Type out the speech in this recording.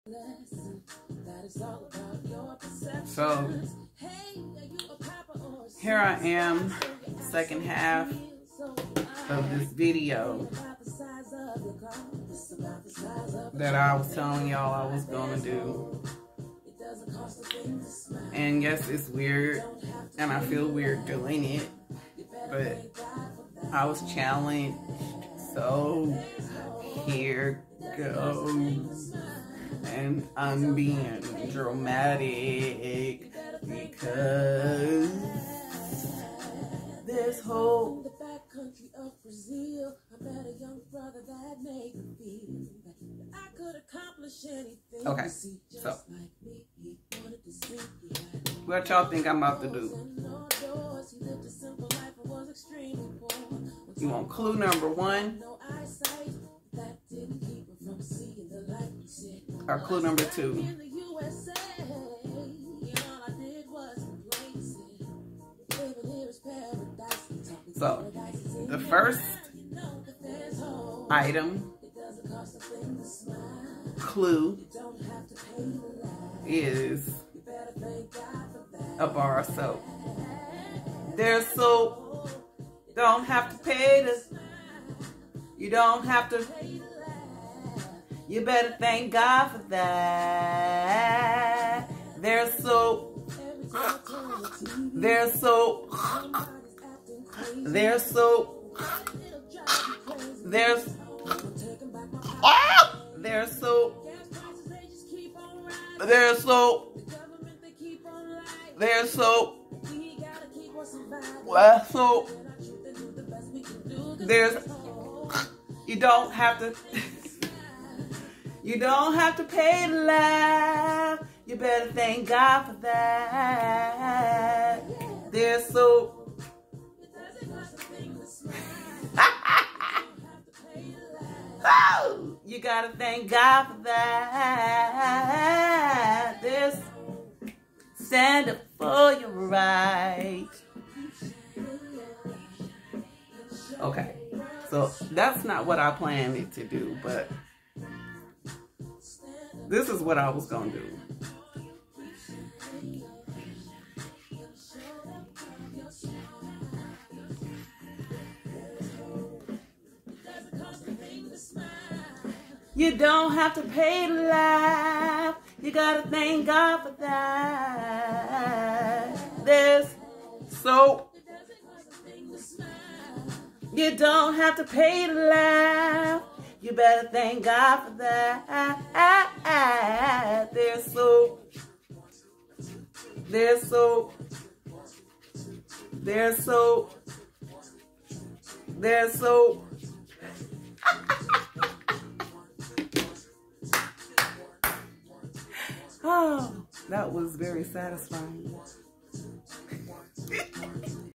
So here I am, second half of this video that I was telling y'all I was gonna do. And yes, it's weird and I feel weird doing it, but I was challenged, so here goes. And I'm being dramatic because this whole country of Brazil, I met a young brother that made me feel that I could accomplish anything. Okay, so what y'all think I'm about to do? You want clue number 1 or clue number 2? So the first item, clue, is a bar of soap. There's soap, don't have to pay this. You don't have to. You better thank God for that. There's soap. There's soap. There's soap. There's soap. There's soap. There's soap. Less soap. There's. You don't have to. You don't have to pay to laugh. You better thank God for that. There's soap. Oh, you gotta thank God for that. There's stand up for your right. Okay, so that's not what I planned it to do, but this is what I was gonna do. You don't have to pay to laugh. You gotta thank God for that. There's soap. You don't have to pay to laugh. You better thank God for that. There's soap. There's soap. There's soap. There's soap. Oh, that was very satisfying.